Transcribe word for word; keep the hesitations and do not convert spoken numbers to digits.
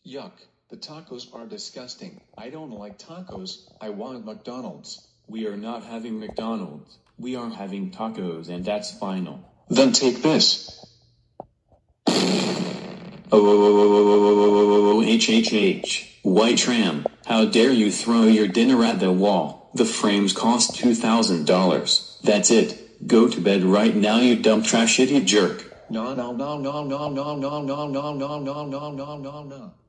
Yuck, the tacos are disgusting. I don't like tacos, I want McDonald's. We are not having McDonald's. We are having tacos, and that's final. Then take this. Oh, H H H, white tram, how dare you throw your dinner at the wall? The frames cost two thousand dollars. That's it. Go to bed right now, you dumb trash idiot jerk. No, no, no, no, no, no, no, no, no, no, no, no, no, no, no.